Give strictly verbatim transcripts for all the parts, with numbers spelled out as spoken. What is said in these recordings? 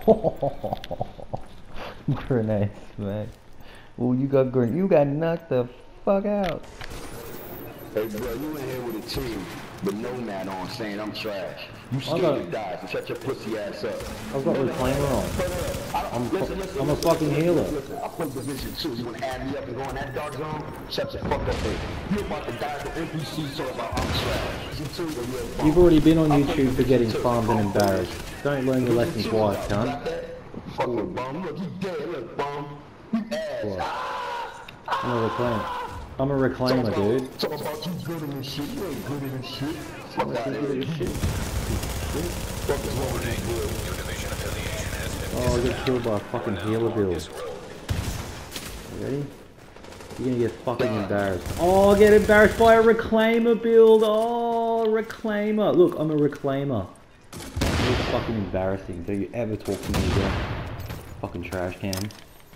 Grenades, man. Oh, you got gren- you got knocked the fuck out. Hey, bro, you in here with a team with no mat on saying I'm trash. You scared got, to die, so shut your pussy ass up. I've got reclaimer on. I'm, listen, listen, I'm a fucking healer. Listen, I play Division two. You wanna add me up and go in that dark zone? Shut your fuck up, baby. You about to die to N P C talk about I'm trash. You've already been on YouTube for getting farmed and embarrassed. Don't learn your lessons twice, cunt. Fucking bum. Look, you dead. Look, bum. You ass. I'm a reclaimer. I'm a reclaimer, dude. Talk about you good in this shit. You ain't good in this shit. Fuck out of here. Shit. Fuck is wrong with you, Oh, I got killed by a fucking healer build. You ready? You're gonna get fucking embarrassed. Oh, get embarrassed by a reclaimer build. Oh, reclaimer. Look, I'm a reclaimer. It's fucking embarrassing. Don't you ever talk to me again. Fucking trash can.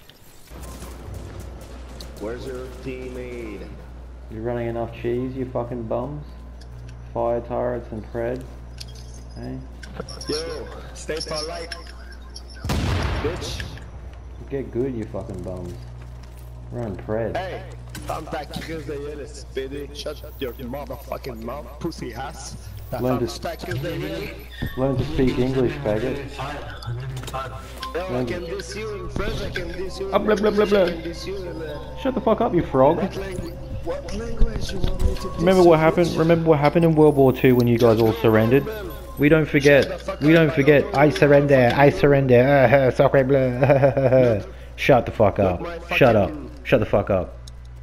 Where's your teammate? You running enough cheese, you fucking bums? Fire turrets and pred. Hey? Yo, stay polite. Bitch. Get good, you fucking bums. Run pred. Hey, I'm back against the yellow spitty. Shut your motherfucking mouth, pussy ass. Learn to, learn to speak English, faggot. Yo, I can diss you in French, I can diss you in Oh, blah, blah, blah, blah. Shut the fuck up, you frog. What language, what language you want me to diss? Remember what happened? Remember what happened in World War Two when you guys all surrendered? We don't forget. We don't forget. I surrender. I surrender. Uh, sorry, blah. Shut the fuck up. Shut up. Shut the fuck up.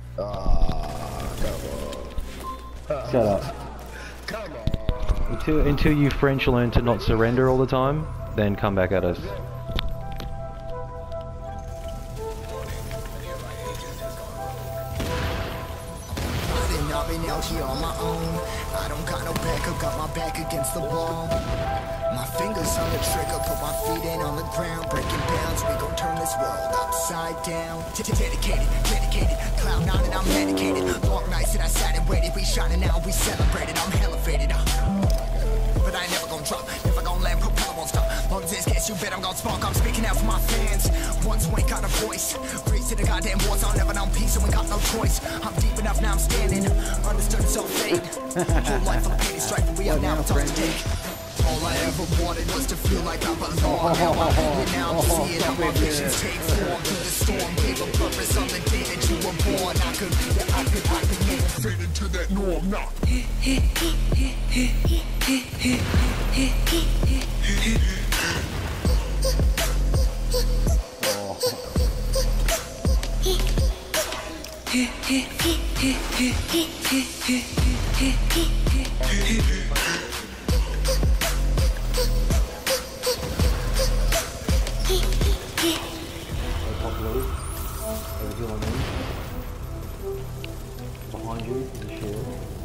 Shut up. Until until you French learn to not surrender all the time, then come back at us. I've been out here on my own. I don't got no backup, got my back against the wall. My fingers on the trigger, put my feet in on the ground, breaking bounds. We gon' turn this world upside down. Dedicated, dedicated, cloud nine and I'm medicated. Long nights and I sat and waited. We shining now, we celebrated. I'm elevated, but I ain't never gon' drop, never gon' land. Propeller won't stop. Long as this case, you bet I'm gon' spark. I'm speaking out for my fans. Ones who ain't got a voice. Race to the goddamn wars, I'll never known peace, so we got no choice. I'm deep enough now, I'm standing. Understood it's so fate. Whole life full of pain and strife, but we are now it's on stake. All I ever wanted was to feel like I belong. Now I'm here, now I'm seeing how my visions take form. Through the storm, gave a purpose on the day that you were born. I could, yeah, I could, I could never fit into that norm, nah. Behind you is the shield.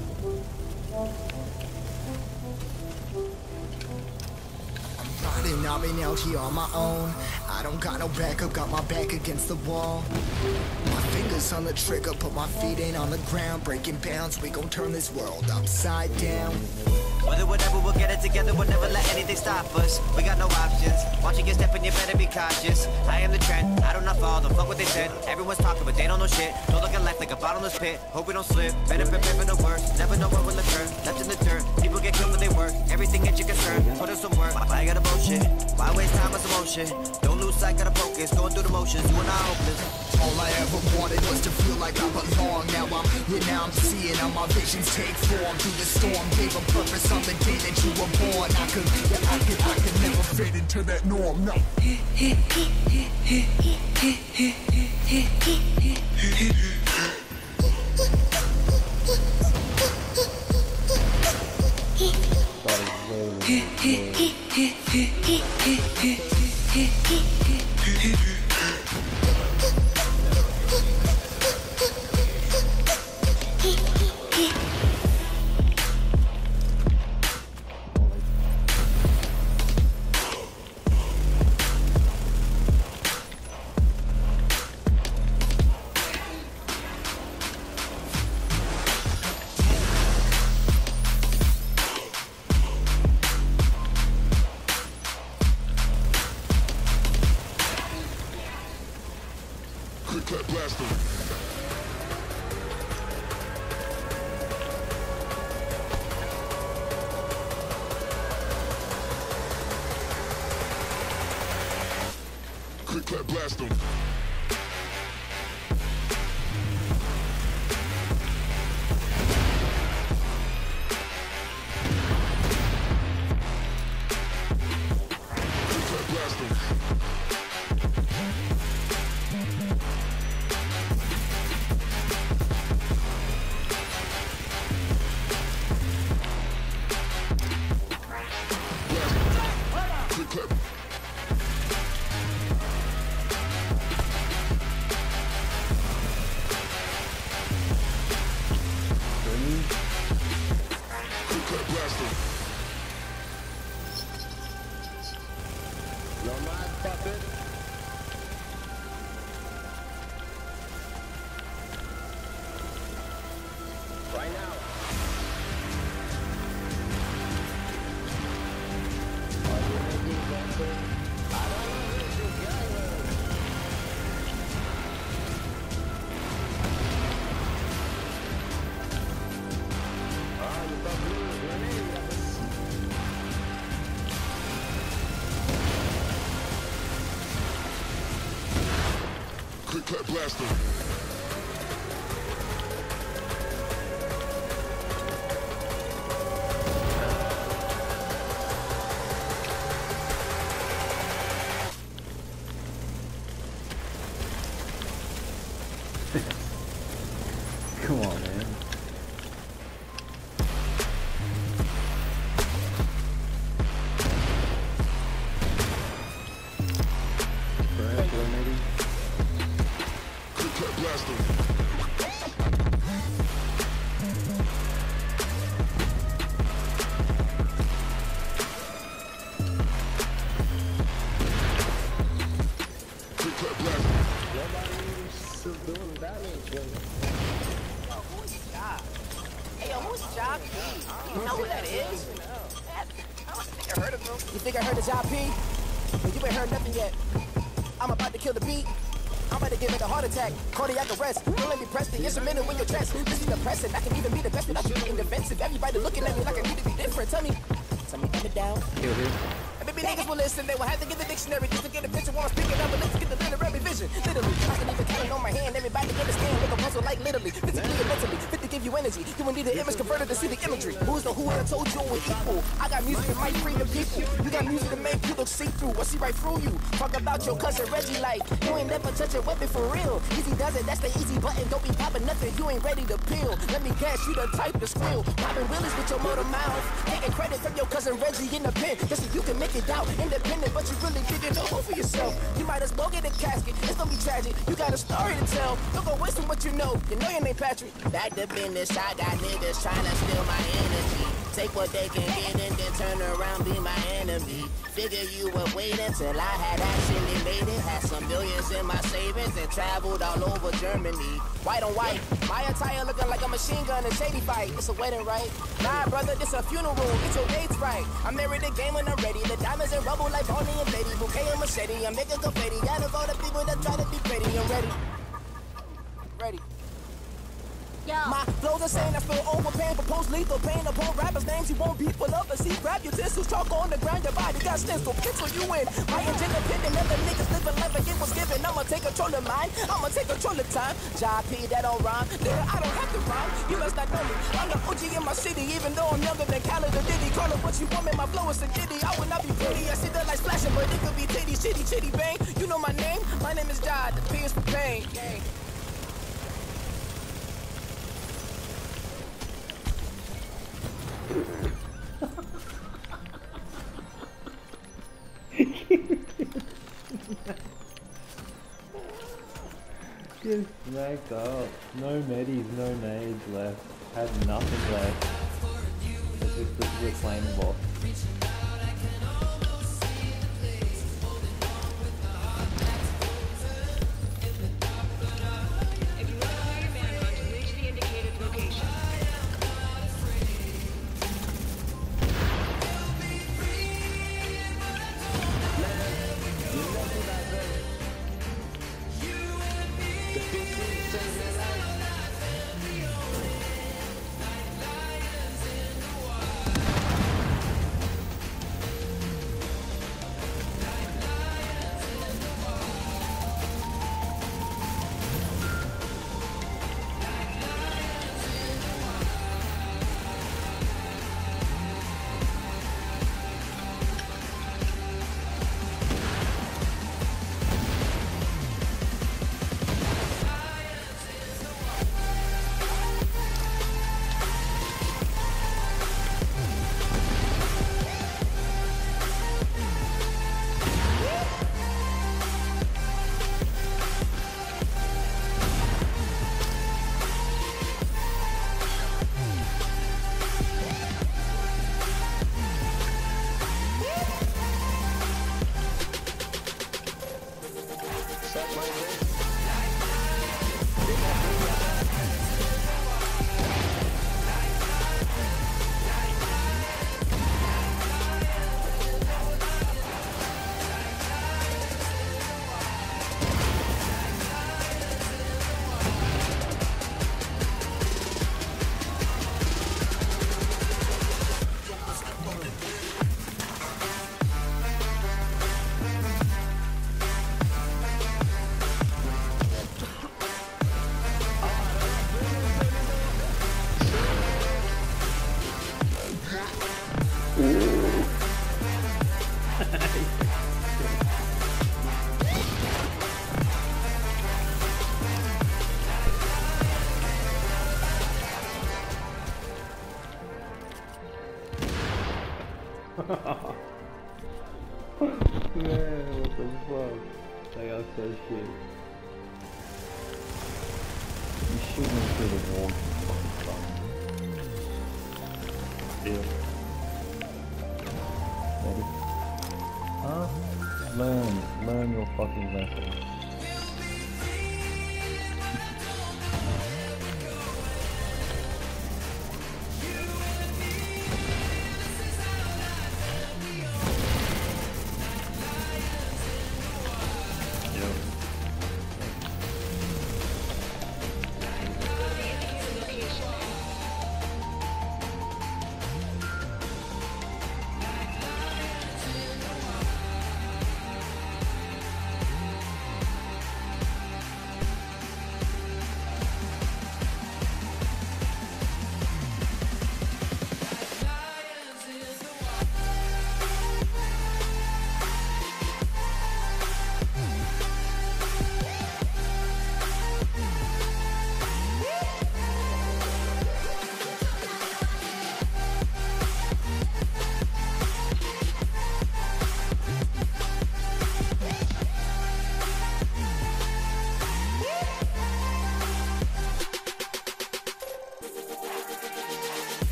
Riding, I've been out here on my own. I don't got no backup, got my back against the wall. My fingers on the trigger, put my feet in on the ground, breaking bounds. We gon' turn this world upside down. Whether whatever, we'll get it together, we'll never let anything stop us. We got no options, watching your step and you better be cautious. I am the trend, I do not fall, don't fuck what they said. Everyone's talking but they don't know shit. Don't look at life like a bottomless pit, hope we don't slip. Better prepare for the worst, never know what will occur. Left in the dirt, people get killed when they work. Everything at your concern, put in some work. Why I gotta bullshit, why waste time with emotion? Don't lose sight, gotta focus, going through the motions, you are not hopeless. All I ever wanted was to feel like I belong. Now I'm here, now I'm seeing how my visions take form. Through the storm, gave a purpose on the day that you were born. I could, yeah, I could, I could never fit into that norm, no. cut blast him. Quick cut blast him. Quick cut blast him. Come on, man. Pressure, maybe? Quick cut blast him. Quick cut blast him. Doing damage, Oh, who's Job? Hey, yo, who's Job P? You know who that is? That, I don't think I heard of him. You think I heard of Job P? But you ain't heard nothing yet. I'm about to kill the beat. I'm about to give it a heart attack, cardiac arrest. Don't let me press the instrumental in your chest. This is depressing. I can even be the best without you being defensive. Everybody looking at me like I need to be different. Tell me, tell me, put it down. Kill him. And maybe niggas will listen. They will have to get the dictionary just to get a picture while I'm speaking. I'm let's get the literary vision. Literally, I can even count it on my hand. Everybody understand. Make a puzzle like literally, physically and mentally. Fit to give you energy. You will need an image converter to see the imagery. Who's the who I told you we're equal? I got music that might free the people. You got music that make you look see through. I see right through you. Talk about your cousin Reggie like you ain't never touch a weapon for real. Easy does it. That's the easy button. Don't be popping nothing. You ain't ready to peel. Let me guess, you the type to squeal. Popping willies with your motor mouth. Taking credit from your cousin Reggie in the pen. Just so you can make it out independent, but you really didn't know for yourself. You might as well get a casket. It's gonna be tragic. You got a story to tell. Don't go wasting what you know. You know your name Patrick. Back to business. I got niggas trying to steal my energy. Take what they can get and then turn around, be my enemy. Figure you would wait until I had actually made it. Had some billions in my savings and traveled all over Germany. White on white, my attire looking like a machine gun in shady fight. It's a wedding, right? Nah, brother, this a funeral. Get your dates right. I married the game when I'm ready. The diamonds and rubble like Bonnie and Betty. Bouquet and machete. I'm making confetti. Gotta go to people that try to be pretty. I'm ready. Ready. Yo. My flows insane, I feel overpain, propose lethal pain upon rappers' names. You won't be full of a seat. Grab your utensils, chalk on the ground, your body got stencil. Pencil you in. My agenda pending, other niggas living life like it was given. I'ma take control of mine, I'ma take control of time. Job P, that don't rhyme. Nigga, I don't have to rhyme. You must not know me. I'm the O G in my city, even though I'm younger than Khaled or Diddy. Call it what you want, man, my flow is a ditty. I would not be pretty, I see the lights flashing, but it could be titty, chitty, chitty, bang. You know my name? My name is Jod, the P is for pain. Just smacked up. No medis, no nades left. Had nothing left. It's just the reclaiming boss. Man, what the fuck? They got so shit. You shooting them through the wall. Yeah. Ready? Huh? Learn. Learn your fucking lesson.